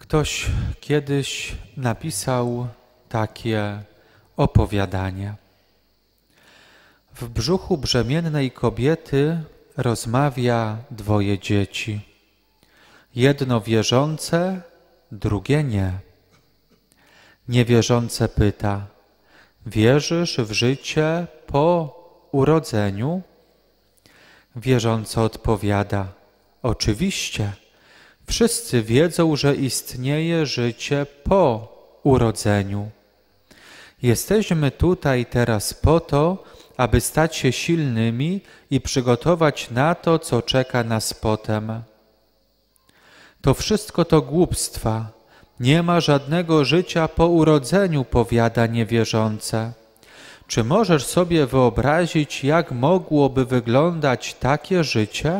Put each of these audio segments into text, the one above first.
Ktoś kiedyś napisał takie opowiadanie. W brzuchu brzemiennej kobiety rozmawia dwoje dzieci. Jedno wierzące, drugie nie. Niewierzące pyta: wierzysz w życie po urodzeniu? Wierzący odpowiada: oczywiście. Wszyscy wiedzą, że istnieje życie po urodzeniu. Jesteśmy tutaj teraz po to, aby stać się silnymi i przygotować na to, co czeka nas potem. To wszystko to głupstwa. Nie ma żadnego życia po urodzeniu, powiada niewierzące. Czy możesz sobie wyobrazić, jak mogłoby wyglądać takie życie?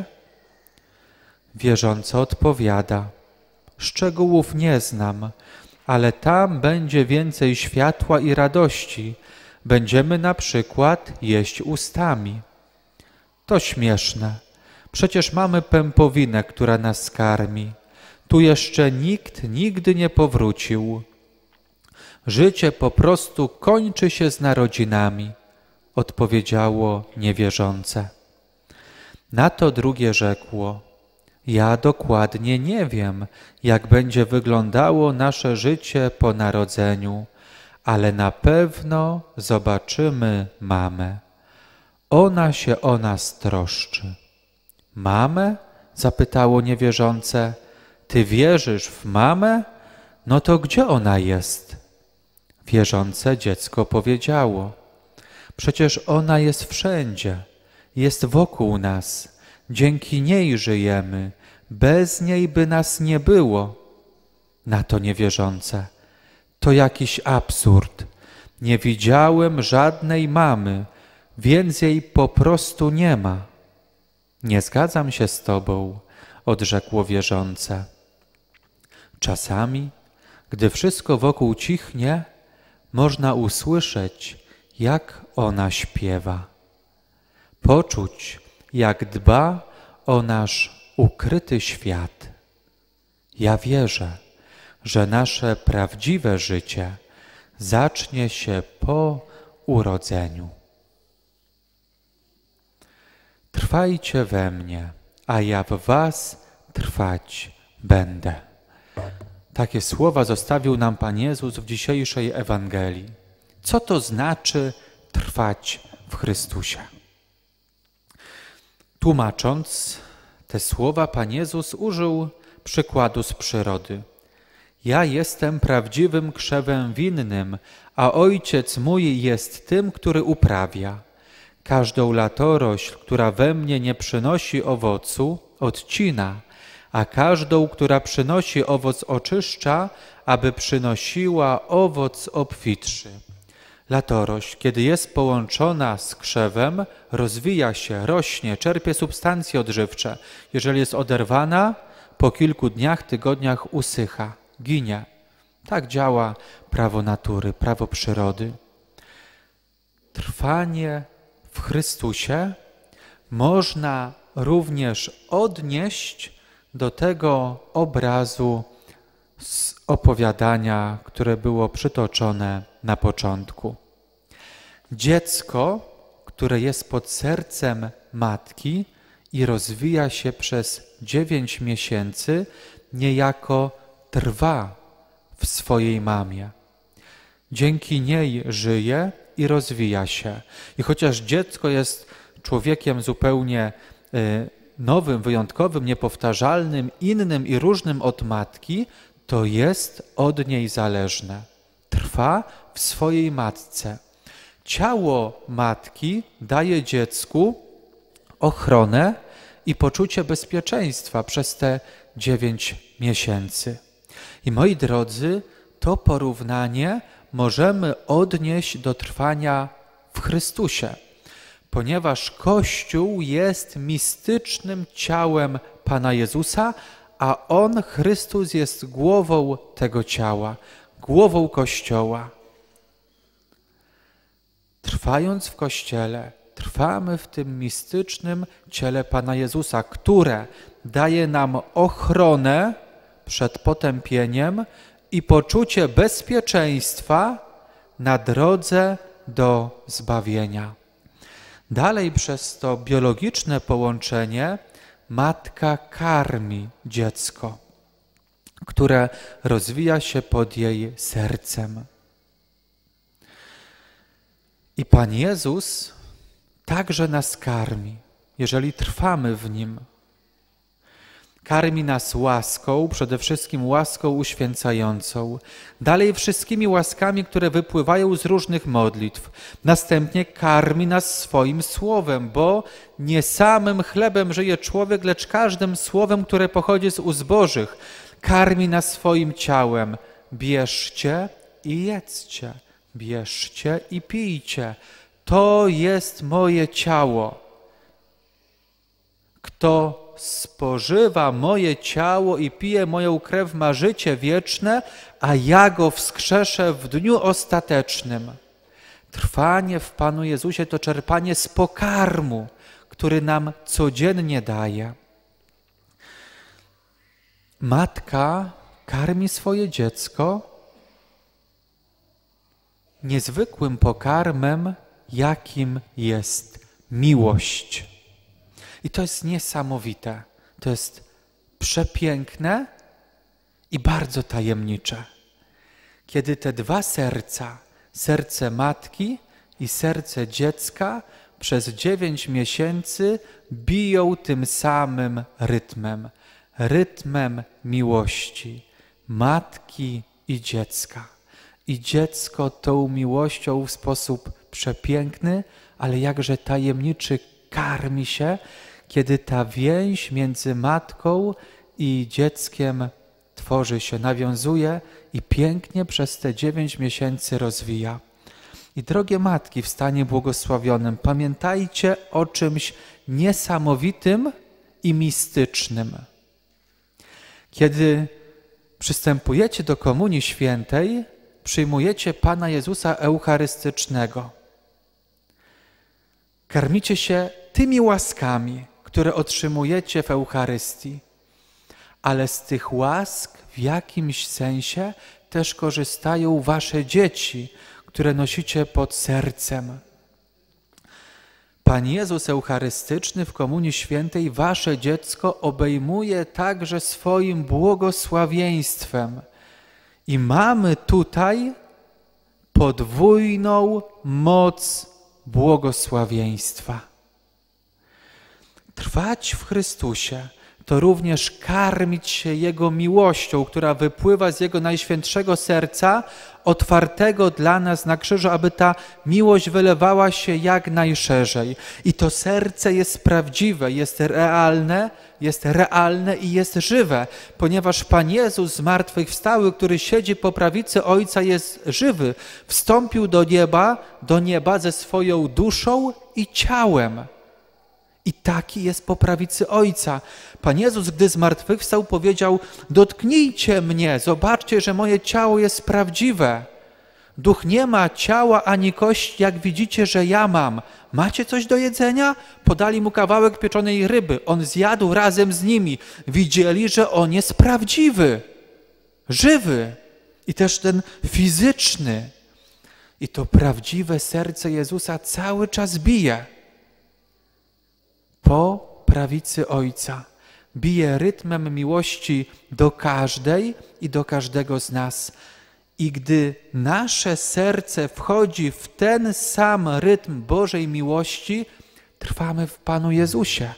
Wierzący odpowiada: szczegółów nie znam, ale tam będzie więcej światła i radości. Będziemy na przykład jeść ustami. To śmieszne. Przecież mamy pępowinę, która nas karmi. Tu jeszcze nikt nigdy nie powrócił. Życie po prostu kończy się z narodzinami, odpowiedziało niewierzące. Na to drugie rzekło: ja dokładnie nie wiem, jak będzie wyglądało nasze życie po narodzeniu, ale na pewno zobaczymy mamę. Ona się o nas troszczy. Mamę? Zapytało niewierzące. Ty wierzysz w mamę? No to gdzie ona jest? Wierzące dziecko powiedziało: przecież ona jest wszędzie, jest wokół nas. Dzięki niej żyjemy, bez niej by nas nie było. Na to niewierzące: to jakiś absurd. Nie widziałem żadnej mamy, więc jej po prostu nie ma. Nie zgadzam się z tobą, odrzekło wierzące. Czasami, gdy wszystko wokół cichnie, można usłyszeć, jak ona śpiewa. Poczuć, jak dba o nasz ukryty świat. Ja wierzę, że nasze prawdziwe życie zacznie się po urodzeniu. Trwajcie we mnie, a ja w was trwać będę. Takie słowa zostawił nam Pan Jezus w dzisiejszej Ewangelii. Co to znaczy trwać w Chrystusie? Tłumacząc te słowa, Pan Jezus użył przykładu z przyrody. Ja jestem prawdziwym krzewem winnym, a Ojciec mój jest tym, który uprawia. Każdą latorośl, która we mnie nie przynosi owocu, odcina, a każdą, która przynosi owoc, oczyszcza, aby przynosiła owoc obfitszy. Latorośl, kiedy jest połączona z krzewem, rozwija się, rośnie, czerpie substancje odżywcze. Jeżeli jest oderwana, po kilku dniach, tygodniach usycha, ginie. Tak działa prawo natury, prawo przyrody. Trwanie w Chrystusie można również odnieść do tego obrazu z opowiadania, które było przytoczone na początku. Dziecko, które jest pod sercem matki i rozwija się przez 9 miesięcy, niejako trwa w swojej mamie. Dzięki niej żyje i rozwija się. I chociaż dziecko jest człowiekiem zupełnie nowym, wyjątkowym, niepowtarzalnym, innym i różnym od matki, to jest od niej zależne. Trwa w swojej matce. Ciało matki daje dziecku ochronę i poczucie bezpieczeństwa przez te 9 miesięcy. I moi drodzy, to porównanie możemy odnieść do trwania w Chrystusie, ponieważ Kościół jest mistycznym ciałem Pana Jezusa, a On, Chrystus, jest głową tego ciała, głową Kościoła. Trwając w Kościele, trwamy w tym mistycznym ciele Pana Jezusa, które daje nam ochronę przed potępieniem i poczucie bezpieczeństwa na drodze do zbawienia. Dalej przez to biologiczne połączenie matka karmi dziecko, które rozwija się pod jej sercem. I Pan Jezus także nas karmi, jeżeli trwamy w Nim. Karmi nas łaską, przede wszystkim łaską uświęcającą. Dalej wszystkimi łaskami, które wypływają z różnych modlitw. Następnie karmi nas swoim słowem, bo nie samym chlebem żyje człowiek, lecz każdym słowem, które pochodzi z ust Bożych. Karmi nas swoim ciałem. Bierzcie i jedzcie, bierzcie i pijcie. To jest moje ciało. Kto spożywa moje ciało i pije moją krew, ma życie wieczne, a ja go wskrzeszę w dniu ostatecznym. Trwanie w Panu Jezusie to czerpanie z pokarmu, który nam codziennie daje. Matka karmi swoje dziecko niezwykłym pokarmem, jakim jest miłość. I to jest niesamowite, to jest przepiękne i bardzo tajemnicze. Kiedy te dwa serca, serce matki i serce dziecka, przez 9 miesięcy biją tym samym rytmem, rytmem miłości matki i dziecka. I dziecko tą miłością w sposób przepiękny, ale jakże tajemniczy karmi się, kiedy ta więź między matką i dzieckiem tworzy się, nawiązuje i pięknie przez te 9 miesięcy rozwija. I drogie matki w stanie błogosławionym, pamiętajcie o czymś niesamowitym i mistycznym. Kiedy przystępujecie do Komunii Świętej, przyjmujecie Pana Jezusa Eucharystycznego. Karmicie się tymi łaskami, które otrzymujecie w Eucharystii, ale z tych łask w jakimś sensie też korzystają wasze dzieci, które nosicie pod sercem. Pan Jezus Eucharystyczny w Komunii Świętej wasze dziecko obejmuje także swoim błogosławieństwem. I mamy tutaj podwójną moc błogosławieństwa. Trwać w Chrystusie to również karmić się Jego miłością, która wypływa z Jego najświętszego serca, otwartego dla nas na krzyżu, aby ta miłość wylewała się jak najszerzej. I to serce jest prawdziwe, jest realne i jest żywe, ponieważ Pan Jezus zmartwychwstały, który siedzi po prawicy Ojca, jest żywy. Wstąpił do nieba ze swoją duszą i ciałem. I taki jest po prawicy Ojca. Pan Jezus, gdy zmartwychwstał, powiedział: dotknijcie mnie, zobaczcie, że moje ciało jest prawdziwe. Duch nie ma ciała ani kości, jak widzicie, że ja mam. Macie coś do jedzenia? Podali mu kawałek pieczonej ryby. On zjadł razem z nimi. Widzieli, że on jest prawdziwy, żywy i też ten fizyczny. I to prawdziwe serce Jezusa cały czas bije po prawicy Ojca. Bije rytmem miłości do każdej i do każdego z nas. I gdy nasze serce wchodzi w ten sam rytm Bożej miłości, trwamy w Panu Jezusie.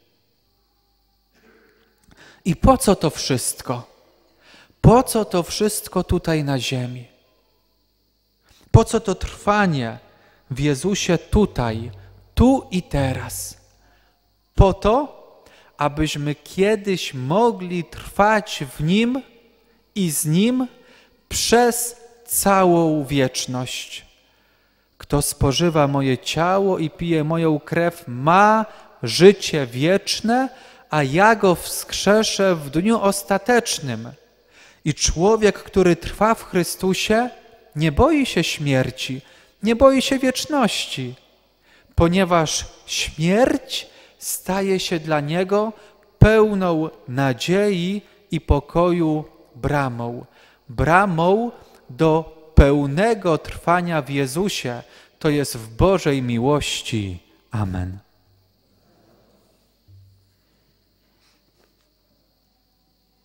I po co to wszystko? Po co to wszystko tutaj na ziemi? Po co to trwanie w Jezusie tutaj, tu i teraz? Po to, abyśmy kiedyś mogli trwać w Nim i z Nim przez całą wieczność. Kto spożywa moje ciało i pije moją krew, ma życie wieczne, a ja go wskrzeszę w dniu ostatecznym. I człowiek, który trwa w Chrystusie, nie boi się śmierci, nie boi się wieczności, ponieważ śmierć staje się dla niego pełną nadziei i pokoju bramą. Bramą do pełnego trwania w Jezusie, to jest w Bożej miłości. Amen.